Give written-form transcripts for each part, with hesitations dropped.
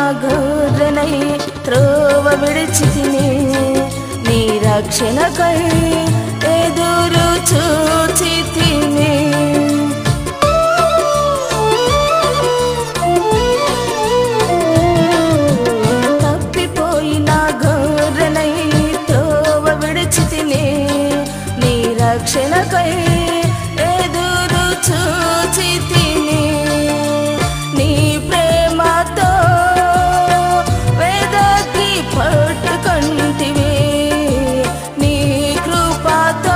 గొర్రెనై త్రోవ విడిచితిని నీ రక్షణకై ఎదురు చూచితిని తప్పిపోయిన గొర్రెనై త్రోవ విడిచితిని నీ రక్షణకై ఎదురు చూచితిని నీ ప్రేమతో వేదకి పట్టుకొంటివి నీ కృపతో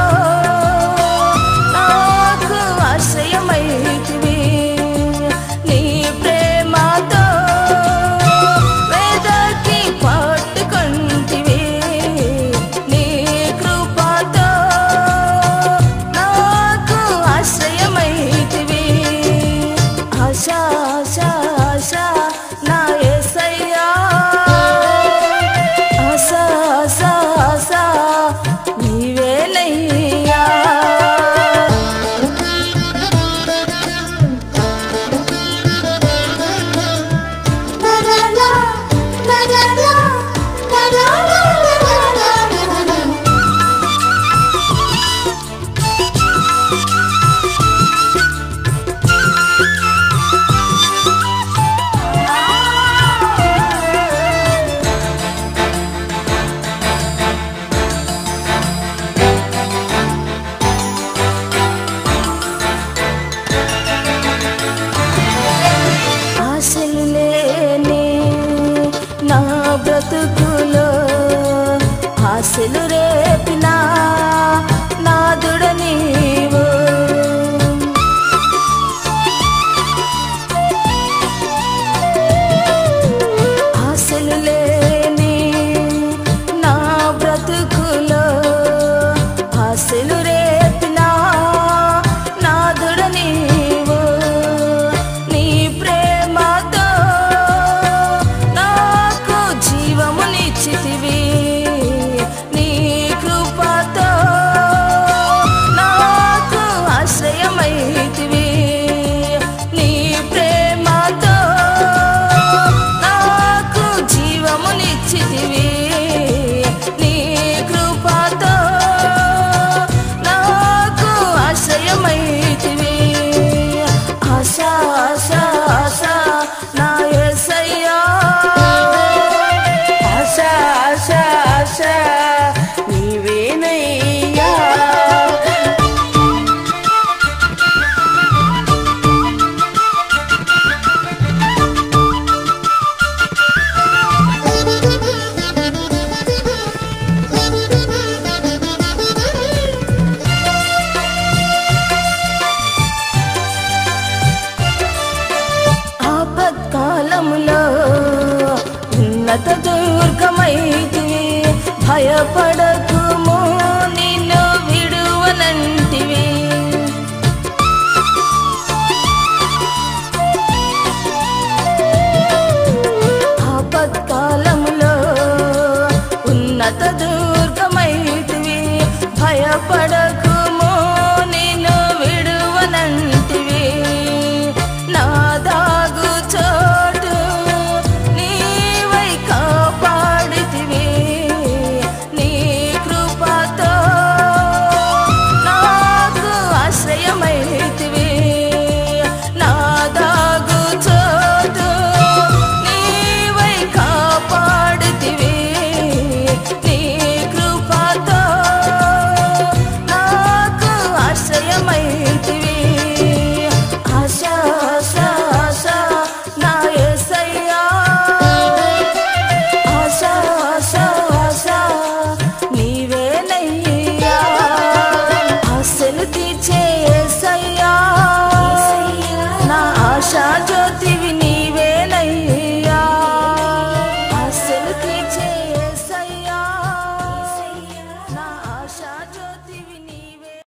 నాకు ఆశ్రయమైతివి నీ ప్రేమతో వేదకి పట్టుకొంటివి నీ కృపతో నాకు ఆశ్రయమైతివి ఆశా ఆశా ఆశా నా యేసయ్యా ఆశా ఆశా ఆశా నీవేనయ్యా ఆశలు లేని నా బ్రతుకులో ఆశలు రేపిన నాదుడ నీవు ఆశలు లేని నా బ్రతుకులో ఆశలు రేపిన నాదుడ నీవు నీ ప్రేమతో నాకు జీవమునిచ్చితివి నీ కృపతో నాకు ఆశ్రయమైతివి నీ ప్రేమతో నాకు జీవమునిచ్చితివి నీ కృపతో నాకు ఆశ్రయమైతివి ఆశా ఆశా ఆశా నా యేసయ్యా ఆశా ఆశా ఆశా నీవేనయ్యా ఆపత్కాలములో ఉన్నత దుర్గమైతివి భయపడకుము నిన్ను విడువనంటివి ఆపత్కాలములో ఉన్నత దుర్గమైతివి భయపడకుము నిన్ను విడువనంటివి నా దాగు చోటు నీవై కాపాడితివి నీ కృపతో నాకు ఆశ్రయమైతివి నా దాగు చోటు నీవై కాపాడితివి నీ కృపతో నాకు ఆశ్రయమైతివి ఆశా ఆశా ఆశా నా యేసయ్యా ఆశా ఆశా ఆశా నీవేనయ్యా ఆశలు తీర్చే యేసయ్యా నా ఆశా జ్యోతివి